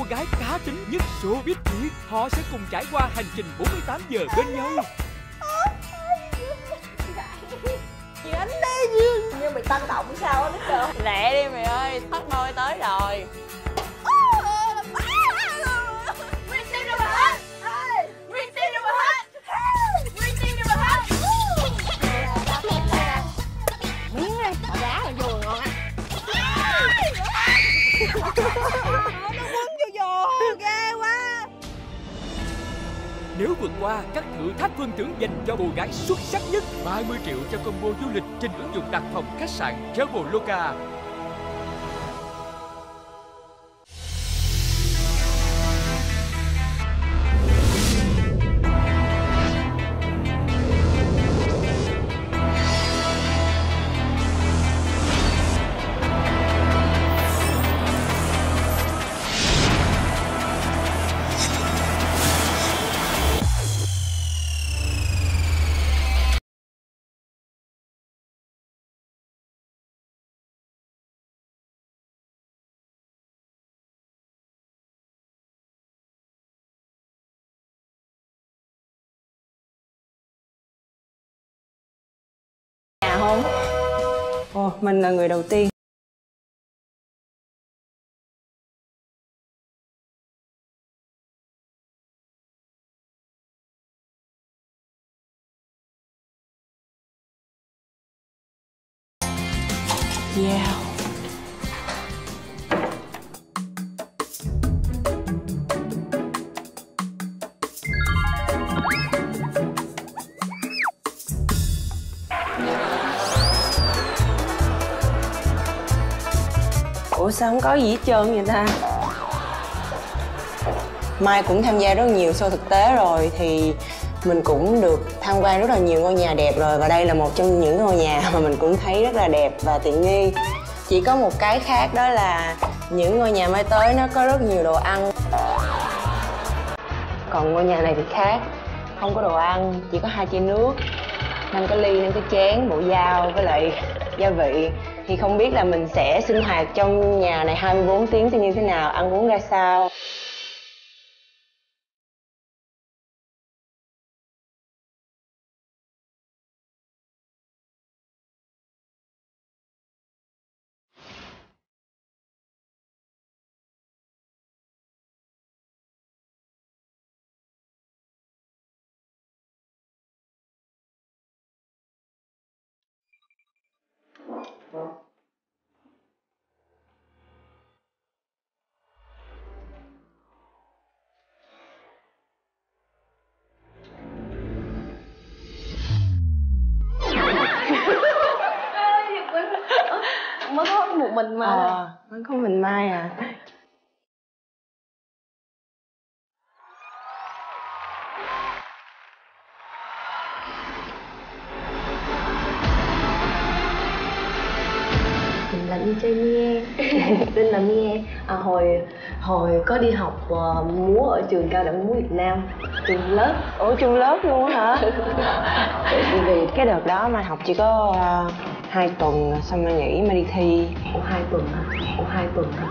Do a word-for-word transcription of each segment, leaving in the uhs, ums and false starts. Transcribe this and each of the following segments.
gái cá tính nhất showbiz Việt. Họ sẽ cùng trải qua hành trình bốn mươi tám giờ bên nhau. Chị Ánh đi Dương. Nhưng mày tăng động sao á Đức Được. Lẹ đi mày ơi, thắt đôi tới rồi. Nguyên team đâu mà hết. Nguyên team đâu mà hết. Nguyên team đâu mà hết. Miếng đi, họ đá rồi vừa ngon á. Nó quấn vô vô, ghê quá. Nếu vượt qua các thử thách phân thưởng dành cho cô gái xuất sắc nhất, ba mươi triệu cho combo du lịch trên ứng dụng đặt phòng khách sạn Traveloka. Nhà không? Ồ, mình là người đầu tiên. Yeah. Ủa sao không có gì hết trơn vậy ta? Mai cũng tham gia rất nhiều show thực tế rồi thì mình cũng được tham quan rất là nhiều ngôi nhà đẹp rồi, và đây là một trong những ngôi nhà mà mình cũng thấy rất là đẹp và tiện nghi. Chỉ có một cái khác đó là những ngôi nhà Mai tới nó có rất nhiều đồ ăn. Còn ngôi nhà này thì khác, không có đồ ăn, chỉ có hai chai nước, năm cái ly, năm cái chén, bộ dao với lại gia vị. Thì không biết là mình sẽ sinh hoạt trong nhà này hai mươi bốn tiếng thì như thế nào, ăn uống ra sao. Mới có một mình Mai. Ờ, mới có mình Mai à. Mình là đi chơi Mie. Tên là Mie. À, hồi hồi có đi học uh, múa ở trường Cao đẳng múa Việt Nam, trường lớp. Ủa trường lớp luôn hả? Vì cái đợt đó Mai học chỉ có uh, hai tuần xong Mai nghỉ Mai đi thi. Ủa hai tuần hả? Ủa hai tuần hả?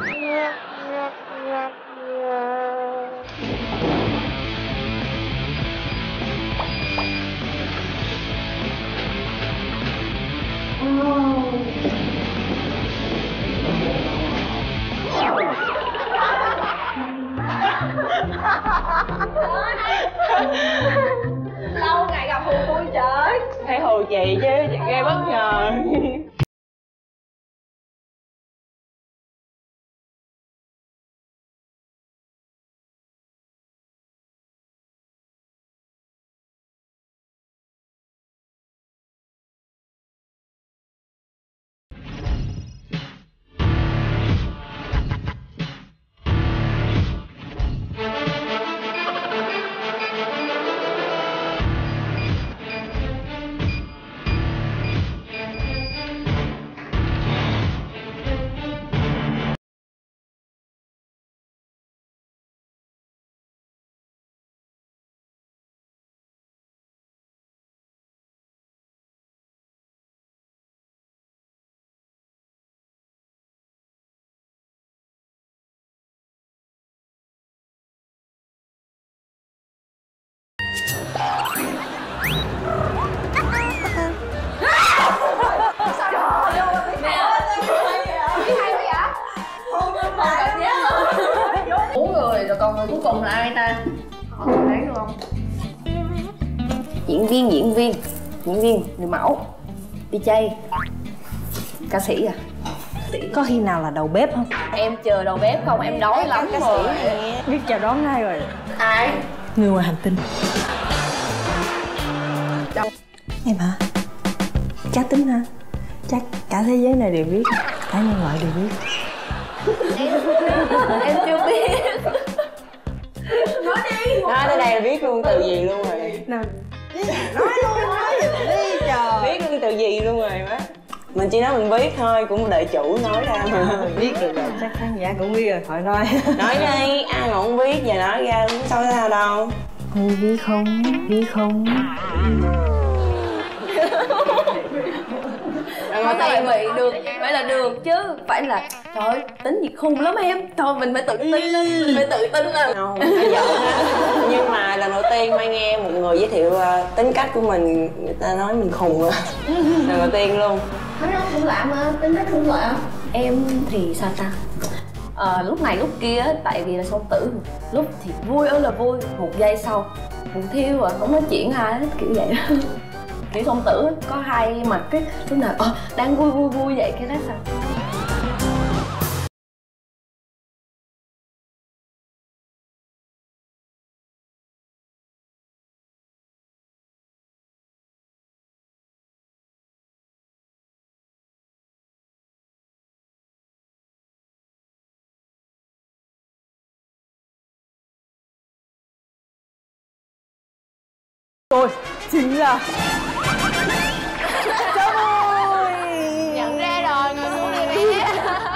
Lâu ngày gặp hù tôi trời. Thấy hù chị chứ, chị gây bất ngờ. Bốn người rồi còn người cuối cùng là ai ta? Họ đoán được không? Diễn viên, diễn viên, diễn viên, người mẫu, đi DJ, ca sĩ à? Có khi nào là đầu bếp không? Em chờ đầu bếp không? Em đói lắm ca rồi. sĩ nè. Biết chào đón ai rồi? Ai? Người ngoài hành tinh. Em hả? Chắc tính ha. Chắc cả thế giới này đều biết, cả nhân loại đều biết. Em chưa biết. Nói tới đây là biết luôn từ gì luôn rồi. Nào, nói luôn, nói gì đi trời. Biết luôn từ gì luôn rồi má. Mình chỉ nói mình biết thôi, cũng đợi chủ nói ra mà. Biết được rồi, chắc khán giả cũng biết rồi, thôi nói. Nói đi, ai mà không biết, giờ nói ra cũng sao ra đâu. Người biết không, biết không. Mà tại vì được, phải là được chứ. Phải là, trời ơi, tính gì khùng lắm em. Thôi mình phải tự tin lên, mình phải tự tin lên. Không, phải giỡn á. Nhưng mà lần đầu tiên Mai nghe một người giới thiệu uh, tính cách của mình, người ta nói mình khùng rồi. Lần đầu tiên luôn. Nói nó cũng lạ mà, tính cách cũng lạ. Em thì sao ta? Ờ, lúc này lúc kia tại vì là song tử. Lúc thì vui ơi là vui, một giây sau buồn thiêu à, không nói chuyện ai hết, kiểu vậy đó. Kiểu song tử có hai mặt, cái lúc nào ờ, đang vui vui vui vậy cái đó sao? Tôi chính là Nhận ra rồi, ngồi xuống đi bé.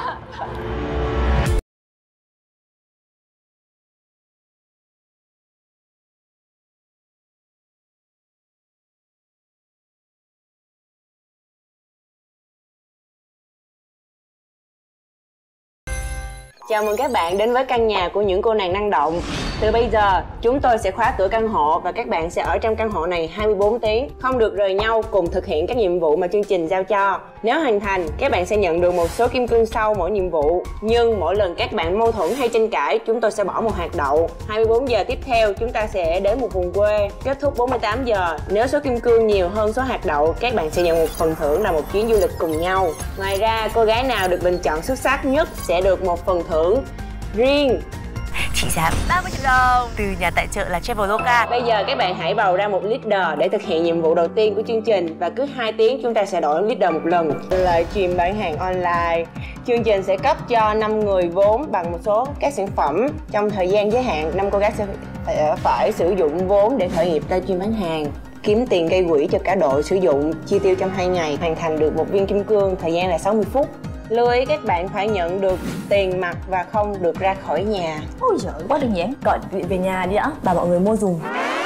Chào mừng các bạn đến với căn nhà của những cô nàng năng động. Từ bây giờ, chúng tôi sẽ khóa cửa căn hộ và các bạn sẽ ở trong căn hộ này hai mươi bốn tiếng, không được rời nhau cùng thực hiện các nhiệm vụ mà chương trình giao cho. Nếu hoàn thành, các bạn sẽ nhận được một số kim cương sau mỗi nhiệm vụ. Nhưng mỗi lần các bạn mâu thuẫn hay tranh cãi, chúng tôi sẽ bỏ một hạt đậu. hai mươi bốn giờ tiếp theo, chúng ta sẽ đến một vùng quê. Kết thúc bốn mươi tám giờ, nếu số kim cương nhiều hơn số hạt đậu, các bạn sẽ nhận một phần thưởng là một chuyến du lịch cùng nhau. Ngoài ra, cô gái nào được bình chọn xuất sắc nhất sẽ được một phần thưởng riêng trị giá ba mươi triệu đồng từ nhà tài trợ là Traveloka. Bây giờ các bạn hãy bầu ra một leader để thực hiện nhiệm vụ đầu tiên của chương trình, và cứ hai tiếng chúng ta sẽ đổi leader một lần. Livestream bán hàng online. Chương trình sẽ cấp cho năm người vốn bằng một số các sản phẩm trong thời gian giới hạn. Năm cô gái sẽ phải, phải sử dụng vốn để khởi nghiệp livestream bán hàng, kiếm tiền gây quỹ cho cả đội sử dụng, chi tiêu trong hai ngày, hoàn thành được một viên kim cương, thời gian là sáu mươi phút. Lưu ý các bạn phải nhận được tiền mặt và không được ra khỏi nhà. Ôi giời, quá đơn giản. Gọi vị về nhà đi đã, bảo mọi người mua dùng.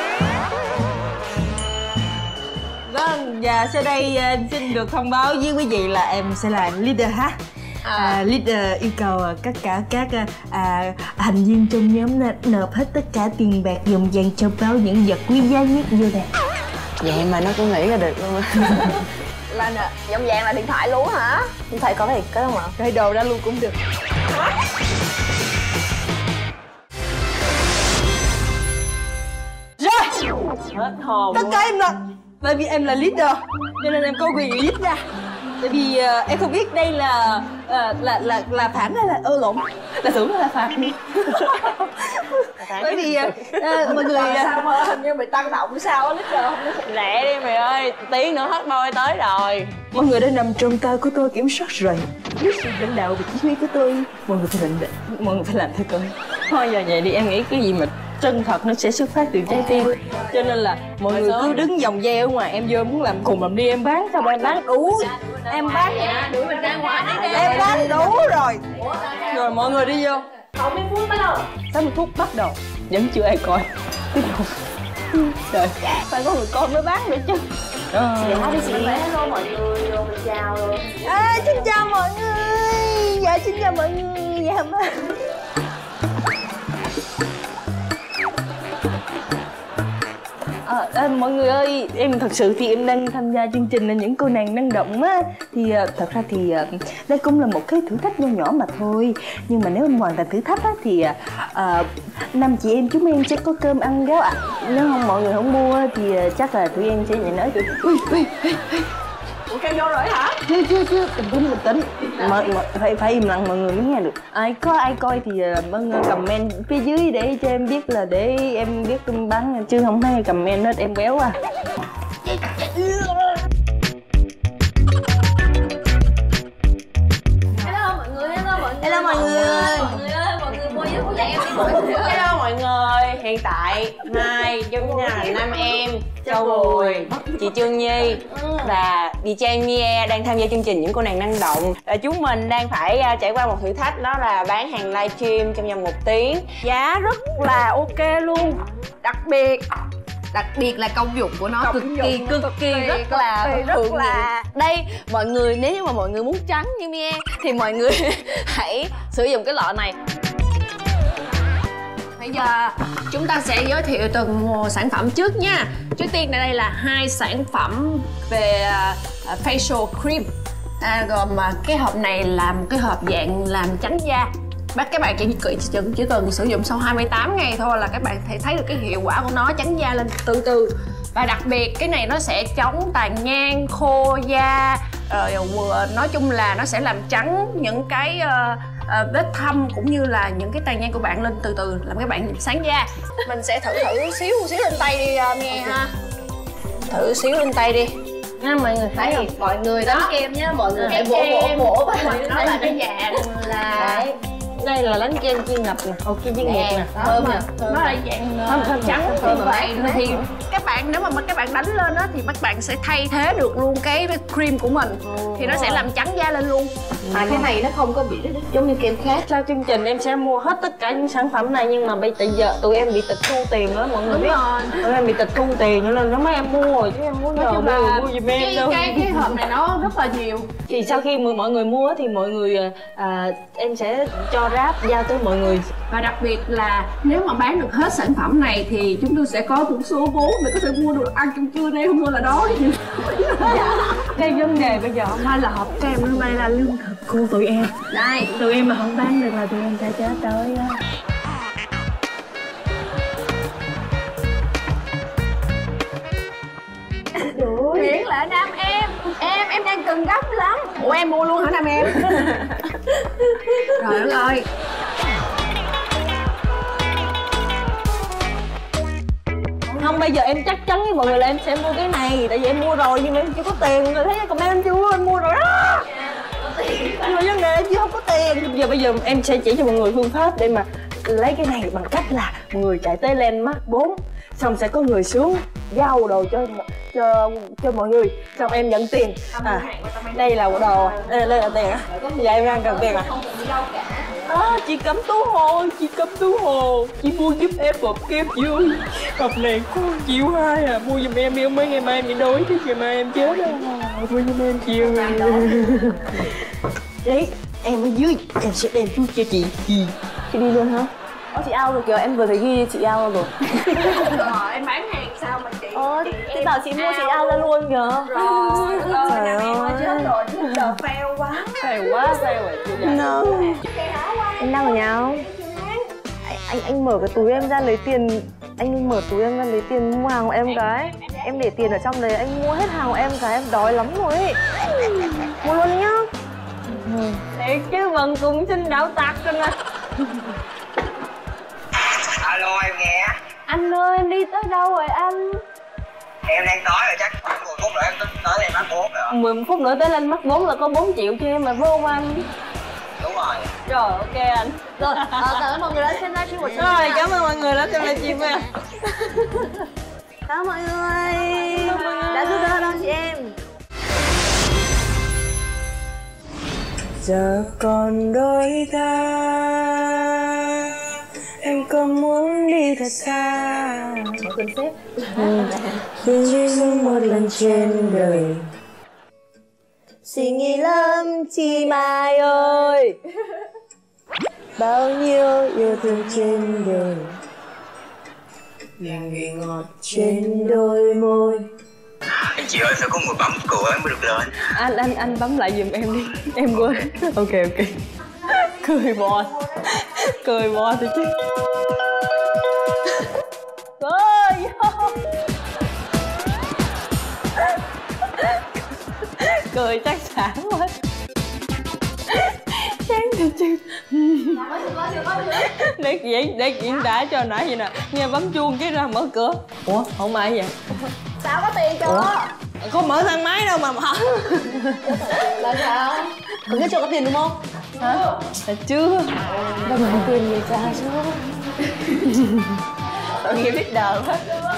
Vâng, và sau đây uh, xin được thông báo với quý vị là em sẽ là leader ha. À. À, leader yêu cầu uh, tất cả các uh, uh, thành viên trong nhóm nộp hết tất cả tiền bạc, dùng vàng, châu báu, những vật quý giá nhất vô đây. Vậy mà nó cũng nghĩ là được luôn á. Là nè, giọng vàng là điện thoại luôn hả? Điện thoại có thiệt có không ạ? Rồi đồ ra luôn cũng được. Rồi, Hết hồn tất luôn. cả em là, bởi vì em là leader cho nên em có quyền lead ra. Tại vì uh, em không biết đây là uh, là là là phản hay là ơ lộn, là tưởng là phản. Bởi vì uh, uh, mọi người uh, sao mà hình như bị tăng động sao á leader không? Lẹ đi mày ơi, tiếng nữa hot boy tới rồi. mọi người đã nằm trong tay của tôi kiểm soát rồi. Dưới sự lãnh đạo và chỉ huy của tôi, mọi người phải lãnh đạo, mọi người phải làm theo tôi. Thôi giờ vậy đi, em nghĩ cái gì mà chân thật nó sẽ xuất phát từ trái tim, cho nên là mọi người cứ đứng vòng dây ở ngoài, em vô muốn làm cùng làm đi, em bán sao em bán đủ, em bán đuổi mình ra ngoài đi. em bán đủ rồi. Rồi mọi người đi vô. sáu mươi phút bắt đầu. sáu mươi phút bắt đầu. Vẫn chưa ai coi. Trời, phải có người coi mới bán được chứ. Dạ đi chị. Hello mọi người, rồi mình chào rồi. À, xin chào mọi người. Dạ xin chào mọi người. Dạ vâng. Ờ, à, mọi mọi người ơi, em thật sự thì em đang tham gia chương trình là Những Cô Nàng Năng Động á. Thì thật ra thì đây cũng là một cái thử thách nho nhỏ mà thôi. Nhưng mà nếu em hoàn thành thử thách á thì uh, năm chị em chúng em sẽ có cơm ăn gáo ạ. Nếu không mọi người không mua thì chắc là tụi em sẽ nhảy nói tụi ui ui ui. Ủa kêu vô rồi hả? Chưa chưa chưa, bình tĩnh bình tĩnh. Mà, mà, phải phải im lặng mọi người mới nghe được. Ai có ai coi thì mọi người comment phía dưới để cho em biết là để em biết em bán, chứ không thấy comment hết em béo à. Hello mọi người, hello mọi người. Hello mọi người. Mọi người ơi, mọi người mua với của dạy em đi mọi người. Hello mọi người, hiện tại Mai, Dung Nha, Nam Em, Châu Bùi, chị Trương Nhi và đi Trang Mie đang tham gia chương trình Những Cô Nàng Năng Động. Và chúng mình đang phải trải qua một thử thách, đó là bán hàng livestream trong vòng một tiếng. Giá rất là ok luôn. Đặc biệt đặc biệt là công dụng của nó Công cực dụng kỳ cực cực kỳ kỳ, rất cực là kỳ, rất hữu là- nghị. Đây mọi người, nếu như mà mọi người muốn trắng như Mie thì mọi người hãy sử dụng cái lọ này. Bây giờ chúng ta sẽ giới thiệu từng một sản phẩm trước nha. Trước tiên là đây là hai sản phẩm về uh, facial cream. À, gồm uh, cái hộp này là một cái hộp dạng làm trắng da. Bác các bạn chỉ, chỉ, chỉ, chỉ cần sử dụng sau hai mươi tám ngày thôi là các bạn thể thấy được cái hiệu quả của nó, trắng da lên từ từ. Và đặc biệt cái này nó sẽ chống tàn nhang, khô da, rồi nói chung là nó sẽ làm trắng những cái uh, uh, vết thâm cũng như là những cái tàn nhang của bạn lên từ từ, làm các bạn sáng da. Mình sẽ thử thử xíu xíu lên tay đi uh, nghe ha. Thử xíu lên tay đi. Nha mọi người thấy không? Mọi người đánh kem nhá, mọi người hãy vỗ vỗ vỗ vào mình. Nó là cái dạng là Đấy. Đây là bánh kem chiên ngập nè, ồ kem chiên ngọt nè, thơm nè, nó là dạng thơm thơm trắng như thơm vậy thì các bạn nếu mà các bạn đánh lên á thì các bạn sẽ thay thế được luôn cái cream của mình thì nó sẽ làm trắng da lên luôn. Mà cái này nó không có bị giống như kem khác. sau chương trình em sẽ mua hết tất cả những sản phẩm này, nhưng mà bây giờ tụi em bị tịch thu tiền đó mọi người biết. Tụi em bị tịch thu tiền cho nên nó mấy em mua rồi chứ em muốn nhờ mua mua giùm em cái, đâu. cái cái hộp này nó rất là nhiều. Thì sau khi mọi người mua thì mọi người à, em sẽ cho ráp giao tới mọi người. Và đặc biệt là nếu mà bán được hết sản phẩm này thì chúng tôi sẽ có một số vốn để có thể mua được ăn trong trưa đây, không mua là đó. Cái vấn đề bây giờ không phải là hộp kem nữa, đây là lương thực của tụi em. Đây, Tụi em mà không bán được là tụi em sẽ chết tới á. Nguyễn là Nam Em. Em, em đang cần gấp lắm. Ủa em mua luôn hả Nam Em? Trời đất ơi. Không, bây giờ em chắc chắn với mọi người là em sẽ mua cái này. Tại vì em mua rồi nhưng mà em chưa có tiền. Rồi thấy comment em chưa, em mua rồi đó. Nhưng mà vấn đề em chưa không có tiền. Bây giờ bây giờ em sẽ chỉ cho mọi người phương pháp để mà lấy cái này bằng cách là mọi người chạy tới Landmark bốn, xong sẽ có người xuống giao đồ cho cho cho mọi người, xong em nhận tiền. À, đây là đồ, đây, đây là tiền á. Giờ em đang cần tiền à? À, chị Cẩm Tú Hồ, chị Cẩm Tú Hồ, chị mua giúp em hộp kem vui. Hộp này có triệu hai à, mua giùm em đi, mấy ngày mai em bị đói chứ ngày mai em chết đâu. Mua giùm em chiều. Đấy, em ở dưới, em sẽ đem chút cho chị. Chị, chị đi luôn hả? Ủa chị ao rồi kìa, em vừa thấy ghi chị ao rồi. Rồi em bán hàng sao mà chị? Ờ, chị bảo chị mua chị ao ra luôn kìa. Rồi, Trời Nam Em ơi ơi. chết rồi, chứ giờ fail quá. Fail quá, fail rồi chị dạy. No. Anh đang ở nhà không? Anh, anh anh mở cái túi em ra lấy tiền. Anh mở túi em ra lấy tiền mua hàng của em cái. Em để tiền ở trong đấy, anh mua hết hàng của em cái, em đói lắm rồi ấy. Mua luôn nhá. Thiệt chứ Vân cũng xin đạo tặc rồi nè. Alo em nghe. Anh ơi em đi tới đâu rồi anh? Em đang nói rồi, chắc khoảng mười phút nữa em tới đây mắc bốn rồi. mười phút nữa tới lên mắc bốn là có bốn triệu cho em mà vô không anh? Đúng rồi. Rồi ok anh. Rồi, ờ, cảm ơn mọi người đã xem livestream của chúng Rồi cảm ơn mọi người đã xem livestream nha. Cảm ơn mọi người đã giúp đỡ đón chị em. Giờ còn đôi ta, em có muốn đi thật xa. Xin phép. Xin duy nhất một lần trên đời. Suy nghĩ lắm chị Mai ơi, bao nhiêu yêu thương trên đời. Ngàn vị ngọt trên đôi môi. Anh chị ơi, phải có người bấm cửa em mới được lên. Anh anh anh bấm lại giùm em đi. Em quên. Ok ok. Cười bò. Cười bò thì chứ. Cười. Cười chắc sảng quá. Chán thật chứ. Để diễn để diễn đã cho nãy vậy nè. Nghe bấm chuông cái ra mở cửa. Ủa không ai vậy? Sao có tiền chưa? Ủa? Không mở thang máy đâu mà mở. Là sao? Còn cái cho có tiền đúng không? Hả? Là chưa. Đâu mà tiền gì ra chứ. Tội nghiệp biết đờ quá.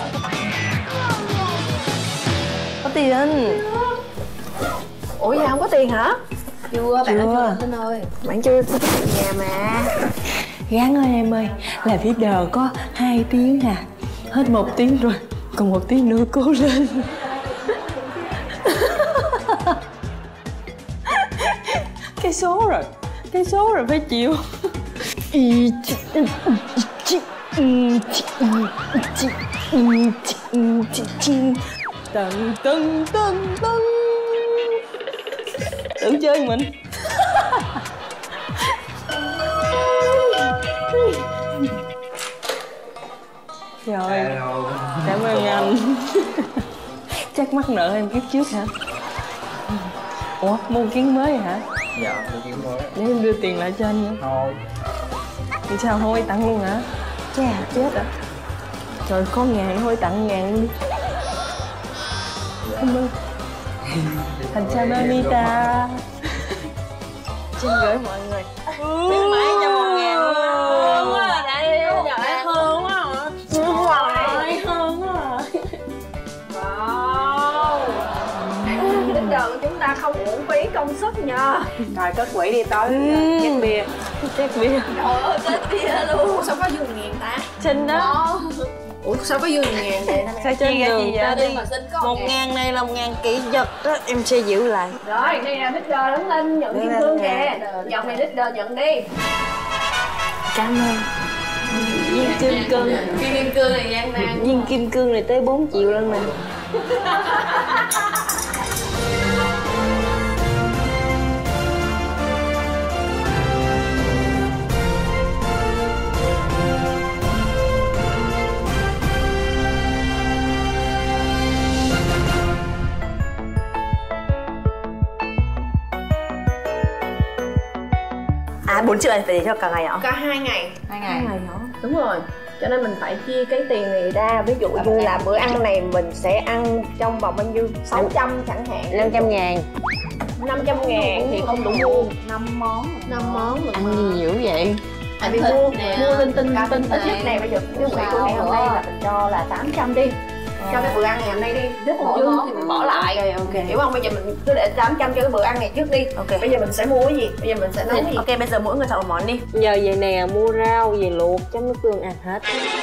Có tiền. Ủa giờ không có tiền hả? Chưa, bạn chưa Tinh ơi. Bạn chưa có tiền nhà mà. Gán ơi em ơi, là biết đờ có hai tiếng à. Hết một tiếng rồi, còn một tiếng nữa cố lên. Cái số rồi, cái số rồi phải chịu. Tần tần tần tần. Tự chơi mình. Rồi, cảm ơn anh. Chắc mắc nợ em kiếp trước hả? Ủa, mua kiến mới hả? Dạ, mua kiến mới. Để em đưa tiền lại cho anh nha. Thôi. Thì sao thôi tặng luôn hả? Chà, chết rồi. Rồi có ngàn thôi tặng ngàn luôn đi. Cảm ơn. Thành sao Anita. Xin gửi mọi người. Khuyến mãi cho một ngàn luôn. Thương quá à, đại yêu. Trời thương quá hả? Thương hoài, thương quá à. Wow. Đến giờ của chúng ta không uổng phí công sức nha. Rồi cất quỹ đi tối. Chết bia. Chết bia. Trời ơi, chết bia luôn. Sao có dư ngàn ta? Xin đó. Ủa sao có dư ngàn vậy? Sao trên đường ta đi mà xin có một ngàn này là một ngàn kỹ vật đó, em sẽ giữ lại. Rồi, đây nè, leader đứng lên nhận kim cương kìa. Dòng này leader nhận đi. Cảm ơn. Viên kim cương. Viên kim cương này gian nan. Viên kim cương này tới bốn triệu lần nè. À bốn triệu này phải để cho cả ngày hả? Cả hai ngày. Hai ngày. Hai ngày hả? Đúng rồi. Cho nên mình phải chia cái tiền này ra. Ví dụ như là bữa ăn này mình sẽ ăn trong vòng bao nhiêu? sáu trăm chẳng hạn. năm trăm ngàn. năm trăm ngàn thì không đủ mua năm món. năm món rồi. Ăn gì dữ vậy? Tại vì mua mua linh tinh tinh ít nhất này bây giờ cái quỹ của ngày hôm nay là mình cho là tám trăm đi. Cho cái bữa ăn ngày hôm nay đi, rất một dư thì mình bỏ lại. Ok ok. Hiểu không? Bây giờ mình cứ để tám trăm cho cái bữa ăn này trước đi. Ok. Bây giờ mình sẽ mua cái gì? Bây giờ mình sẽ nấu cái gì? Ok, bây giờ mỗi người chọn một món đi. Giờ về nè, mua rau, về luộc, chấm nước tương ăn hết.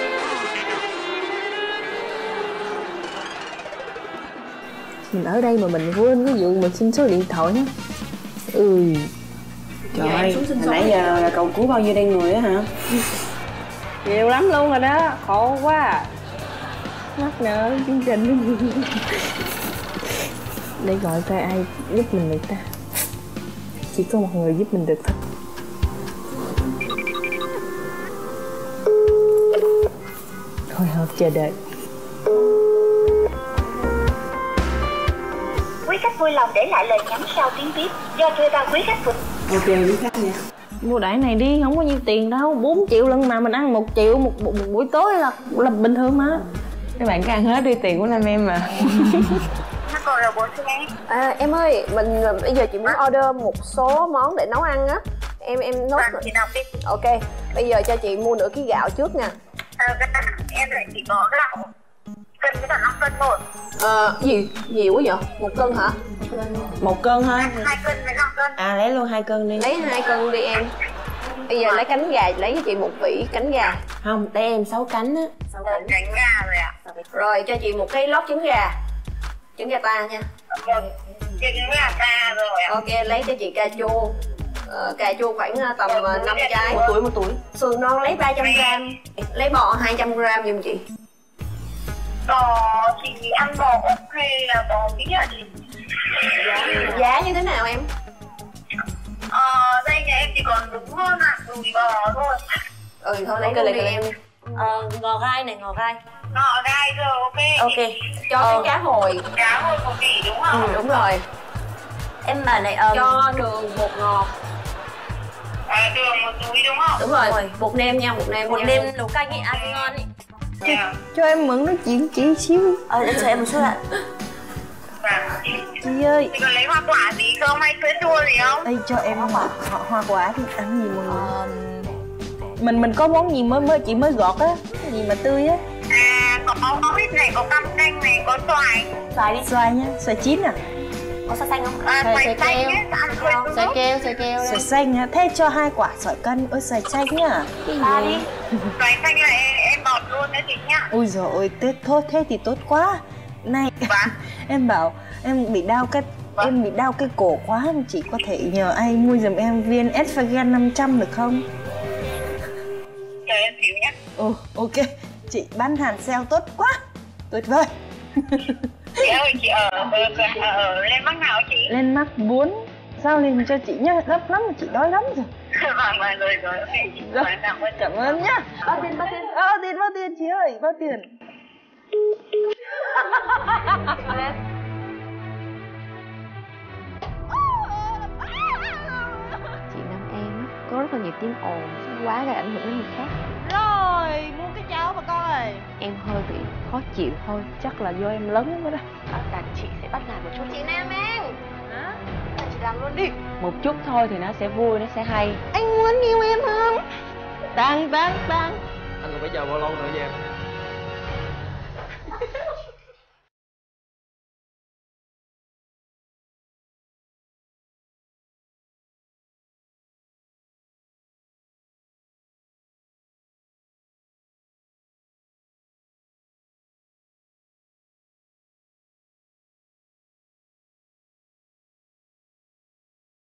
Mình ở đây mà mình quên cái vụ mình xin số điện thoại á. Ừ. Trời ơi, hồi nãy giờ là cậu cứu bao nhiêu đây người á hả? Nhiều lắm luôn rồi đó, khổ quá à. Mắc nợ chương trình. Để gọi coi ai giúp mình được ta. Chỉ có một người giúp mình được thôi. Hồi hộp chờ đợi. Quý khách vui lòng để lại lời nhắn sau tiếng bíp do thuê bao quý khách vượt. Ok, quý khách nha. Mua đãi này đi, không có nhiêu tiền đâu. Bốn triệu lần mà mình ăn một triệu một, một, một buổi tối là là bình thường mà. Các bạn cứ ăn hết đi, tiền của Nam em mà. Nó còn là bốn xin em. À, em ơi, mình bây giờ chị muốn order một số món để nấu ăn á. Em em nốt. Vâng, chị đọc đi. Ok, bây giờ cho chị mua nửa ký gạo trước nè. À, em lại chỉ có gạo cân với cả năm cân thôi. Ờ, gì? Nhiều quá vậy? Một cân hả? Một cân thôi. Hai cân với năm cân. À lấy luôn hai cân đi. Lấy hai cân đi em. Bây giờ lấy cánh gà, lấy cho chị một vỉ cánh gà. Không, để em sáu cánh á. Sáu cánh. Cánh gà rồi ạ. Rồi cho chị một cái lót trứng gà. Trứng gà ta nha. Vâng. Trứng gà ta rồi ạ. Ok, lấy cho chị cà chua. Ờ, cà chua khoảng tầm năm trái. Một tuổi một tuổi. Sườn non lấy ba trăm gram. Lấy bò hai trăm gram giùm chị. Có chị ăn bò ốc hay là bò bí hả chị? Giá như thế nào em? Ờ, đây nhà em chỉ còn đúng hạt đùi bò thôi. Ừ thôi lấy luôn đi em. Ờ, ngò gai này, ngò gai. Ngò gai rồi, ok. Ok. Cho Ờ. cái cá hồi. Cá hồi một kỷ đúng không? Ừ đúng rồi. Em bảo này, um, Cho đường bột ngọt. À, đường một túi đúng không? Đúng rồi. rồi. Bột nêm nha, bột nêm một nha. đêm nấu canh ấy, ăn ngon ấy. Dạ. Cho em mượn nói chuyện chị xíu. Ờ, để chờ em một chút ạ. Dạ. Chị ơi, Chị còn lấy hoa quả gì không hay sữa chua gì không? đây cho em hoa, hoa quả thì ăn gì mọi người. Ờ, Mình mình có món gì mới mới chị mới gọt á, cái gì mà tươi á. À, có có ít này, có cam canh này, có xoài. xoài đi. Xoài nha, xoài chín à. Có xoài xanh không? À, Xoài xoài xoài xanh keo. nhé, ăn xoài Xoài xanh. keo, xoài keo. Xoài xanh á, thế cho hai quả xoài cân. Ôi xoài xanh nhá. Ba đi. Xoài xanh là em, em bọt luôn đấy chị nhá. Ôi giời ơi, Tết thôi thế thì tốt quá. Này, Vâng. em bảo em bị đau cái Vâng. em bị đau cái cổ quá, chị có thể nhờ ai mua giùm em viên Esfagan năm trăm được không? Chờ em xíu nhé. Ồ, ok. Chị bán hàng sale tốt quá. Tuyệt vời. Chị ơi, chị ở, ở, ở, ở lên Bắc nào chị? Lên mắc bốn giao liền cho chị nhá, gấp lắm, chị đói lắm rồi. Vâng, vâng, rồi, rồi, ok chị. Rồi, Vâng, cảm ơn. cảm ơn nhá. Bao tiền, bao tiền. Ờ, tiền, bao tiền chị ơi, bao tiền. Chị Nam Em á, có rất là nhiều tiếng ồn quá gây ảnh hưởng đến người khác. Rồi, mua cái cháo bà con ơi. Em hơi bị khó chịu thôi, chắc là do em lớn quá đó. Đàn chị sẽ bắt nạt một chút. Chị Nam Em, Hả? chị làm luôn đi. Một chút thôi thì nó sẽ vui, nó sẽ hay. Anh muốn yêu em không? Tăng, tăng, tăng. Anh còn phải chờ bao lâu nữa vậy em?